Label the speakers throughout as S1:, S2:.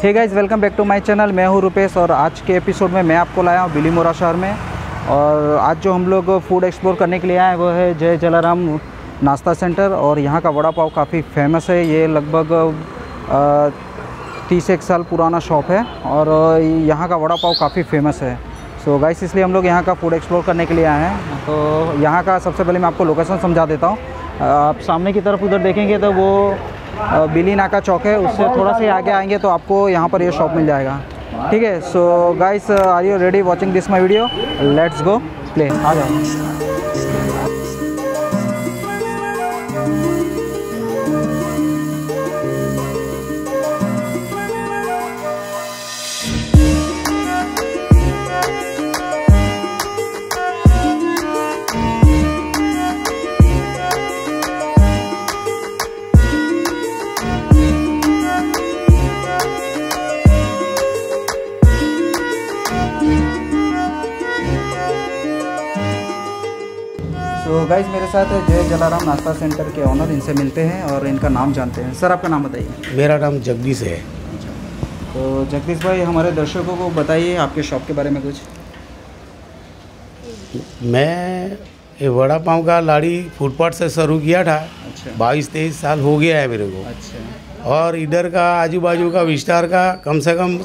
S1: Hey guys, welcome back to my channel. मैं हूं रुपेश और आज के एपिसोड में मैं आपको लाया हूं बिलीमोरा शहर में। और आज जो हम लोग फूड एक्सप्लोर करने के लिए आए हैं वो है जय जलाराम नाश्ता सेंटर। और यहाँ का वड़ा पाव काफ़ी फेमस है। ये लगभग 30 साल पुराना शॉप है और यहाँ का वड़ा पाव काफ़ी फेमस है। सो गाइस, इसलिए हम लोग यहाँ का फूड एक्सप्लोर करने के लिए आए हैं। तो यहाँ का सबसे पहले मैं आपको लोकेशन समझा देता हूँ। आप सामने की तरफ उधर देखेंगे तो वो बिली नाका चौक है, उससे थोड़ा सा आगे आएंगे तो आपको यहाँ पर ये शॉप मिल जाएगा। ठीक है। So guys, are you ready watching this my video? Let's go play. आ जाओ। तो गाइस, मेरे साथ जय जलाराम नाश्ता सेंटर के ऑनर, इनसे मिलते हैं और इनका नाम जानते हैं। सर, आपका नाम बताइए।
S2: मेरा नाम जगदीश है।
S1: तो जगदीश भाई, हमारे दर्शकों को बताइए आपके शॉप के बारे में कुछ।
S2: मैं ये वड़ा पाव का लाड़ी फुटपाथ से शुरू किया था।
S1: अच्छा।
S2: 22-23 साल हो गया है मेरे को।
S1: अच्छा।
S2: और इधर का आजू बाजू का विस्तार का कम से कम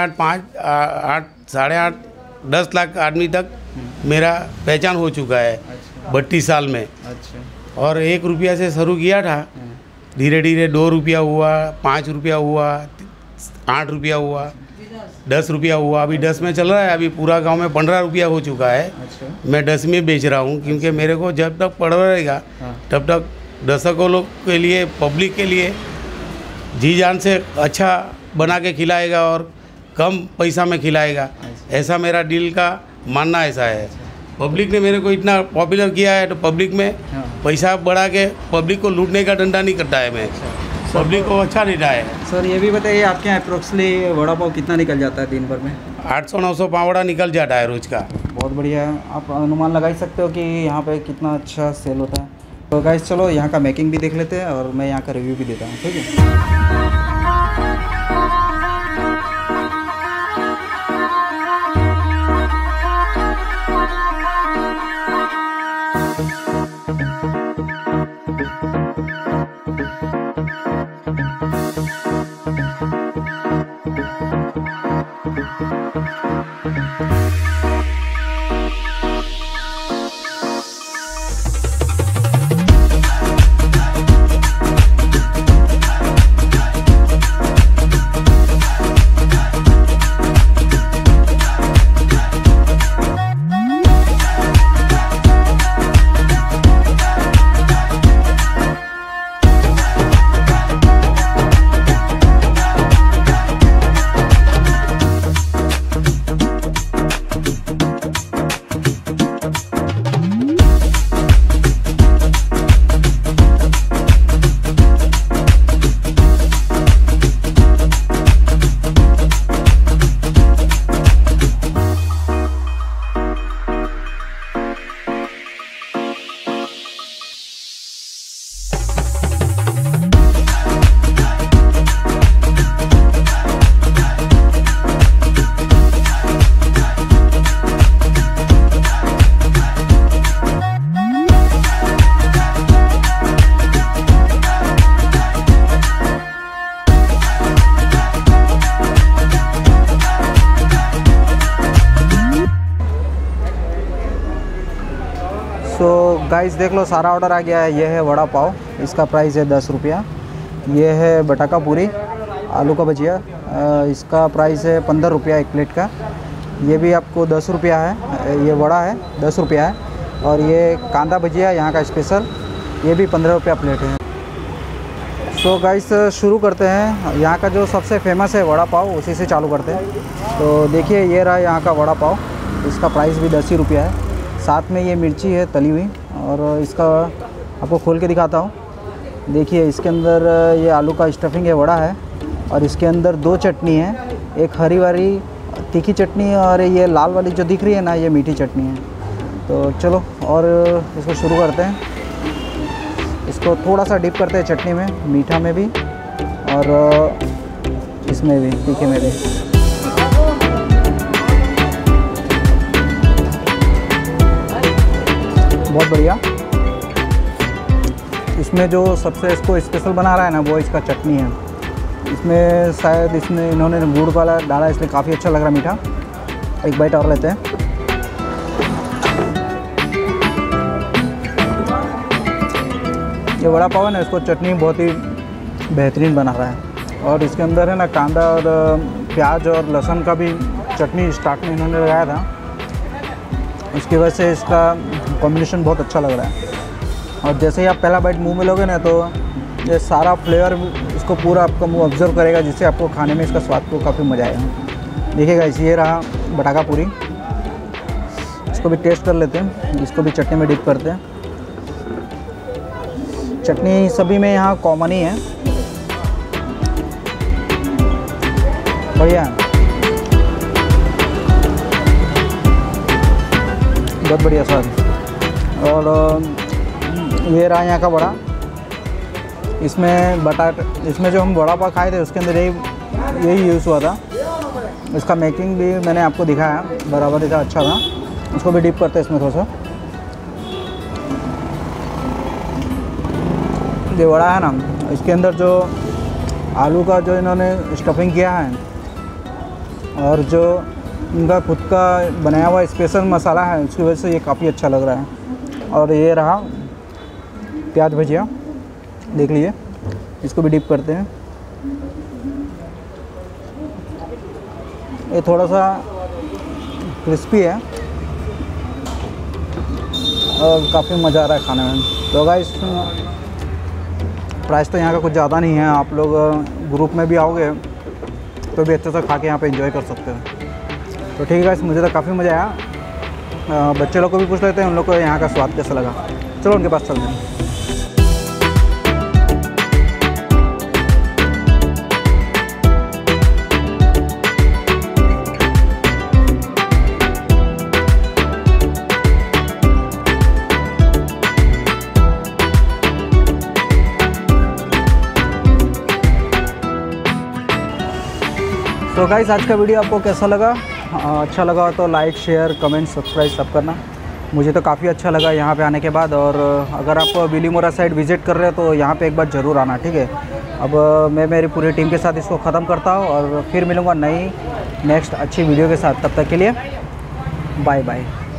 S2: 8.5-10 लाख आदमी तक मेरा पहचान हो चुका है।
S1: अच्छा।
S2: 32 साल में।
S1: अच्छा।
S2: और 1 रुपया से शुरू किया था, धीरे धीरे 2 रुपया हुआ, 5 रुपया हुआ, 8 रुपया हुआ, 10 रुपया हुआ, अभी 10 में चल रहा है। अभी पूरा गांव में 15 रुपया हो चुका है।
S1: अच्छा।
S2: मैं 10 में बेच रहा हूं क्योंकि मेरे को जब तक पड़ रहेगा तब तक दर्शकों लोग के लिए, पब्लिक के लिए जी जान से अच्छा बना के खिलाएगा और कम पैसा में खिलाएगा। ऐसा मेरा दिल का मानना ऐसा है। पब्लिक ने मेरे को इतना पॉपुलर किया है तो पब्लिक में पैसा बढ़ा के पब्लिक को लूटने का धंधा नहीं करता है मैं। पब्लिक को अच्छा देता है।
S1: सर, ये भी बताइए आपके यहाँ अप्रोक्सली वड़ा पाव कितना निकल जाता है दिन भर में?
S2: 800-900 पावड़ा निकल जाता है रोज का।
S1: बहुत बढ़िया है। आप अनुमान लगा ही सकते हो कि यहाँ पे कितना अच्छा सेल होता है। तो गाइस, चलो यहाँ का मेकिंग भी देख लेते हैं और मैं यहाँ का रिव्यू भी देता हूँ। ठीक है। तो गाइस देख लो, सारा ऑर्डर आ गया है। ये है वड़ा पाव, इसका प्राइस है 10 रुपया। ये है बटाका पूरी, आलू का भजिया, इसका प्राइस है 15 रुपया एक प्लेट का। ये भी आपको 10 रुपया है। ये वड़ा है 10 रुपया है। और ये कांदा भजिया यहाँ का स्पेशल, ये भी 15 रुपया प्लेट है। सो गाइस, शुरू करते हैं। यहाँ का जो सबसे फेमस है वड़ा पाव, उसी से चालू करते हैं। तो देखिए, ये रहा यहाँ का वड़ा पाव। इसका प्राइस भी 10 ही रुपया है। साथ में ये मिर्ची है तली हुई, और इसका आपको खोल के दिखाता हूँ। देखिए, इसके अंदर ये आलू का स्टफिंग है, वड़ा है, और इसके अंदर 2 चटनी है। एक हरी वाली तीखी चटनी और ये लाल वाली जो दिख रही है ना, ये मीठी चटनी है। तो चलो और इसको शुरू करते हैं। इसको थोड़ा सा डिप करते हैं चटनी में, मीठा में भी, और इसमें भी, तीखे में भी। बहुत बढ़िया। इसमें जो सबसे इसको स्पेशल बना रहा है ना, वो इसका चटनी है। इसमें शायद इसमें इन्होंने गुड़ वाला डाला, इसलिए काफ़ी अच्छा लग रहा है मीठा। एक बाइट और लेते हैं। ये वड़ा पाव है ना, इसको चटनी बहुत ही बेहतरीन बना रहा है। और इसके अंदर है ना कांदा और प्याज और लहसुन का भी चटनी स्टार्ट में इन्होंने लगाया था, इसकी वजह से इसका कॉम्बिनेशन बहुत अच्छा लग रहा है। और जैसे ही आप पहला बाइट मुंह में लोगे ना, तो ये सारा फ्लेवर इसको पूरा आपका मुंह ऑब्जर्व करेगा, जिससे आपको खाने में इसका स्वाद को काफ़ी मज़ा आएगा। देखिएगा, ये रहा बटाका पूरी। इसको भी टेस्ट कर लेते हैं, इसको भी चटनी में डिप करते हैं। चटनी सभी में यहाँ कॉमन ही है, बढ़िया है, बहुत बढ़िया स्वाद। और ये रहा यहाँ का बड़ा। इसमें जो हम बड़ा पाव खाए थे उसके अंदर यही यूज़ हुआ था। इसका मेकिंग भी मैंने आपको दिखाया, बराबर दिखा, अच्छा था। इसको भी डिप करते हैं इसमें थोड़ा सा। ये बड़ा है ना, इसके अंदर जो आलू का जो इन्होंने स्टफिंग किया है और जो इनका खुद का बनाया हुआ स्पेशल मसाला है, उसकी वजह से ये काफ़ी अच्छा लग रहा है। और ये रहा प्याज भजिया, देख लीजिए, इसको भी डिप करते हैं। ये थोड़ा सा क्रिस्पी है और काफ़ी मज़ा आ रहा है खाने में। तो गाइस, प्राइस तो यहाँ का कुछ ज़्यादा नहीं है। आप लोग ग्रुप में भी आओगे तो भी अच्छे से खा के यहाँ पे एंजॉय कर सकते हो। तो ठीक है गाइस, मुझे तो काफ़ी मज़ा आया। बच्चे लोग को भी पूछ लेते हैं उन लोग को यहाँ का स्वाद कैसा लगा। चलो उनके पास चलते हैं। तो गाइस, आज का वीडियो आपको कैसा लगा? अच्छा लगा तो लाइक, शेयर, कमेंट, सब्सक्राइब सब करना। मुझे तो काफ़ी अच्छा लगा यहाँ पे आने के बाद। और अगर आप बिलीमोरा साइड विज़िट कर रहे हो तो यहाँ पे एक बार ज़रूर आना, ठीक है। अब मैं मेरी पूरी टीम के साथ इसको ख़त्म करता हूँ और फिर मिलूँगा नेक्स्ट अच्छी वीडियो के साथ। तब तक के लिए बाय बाय।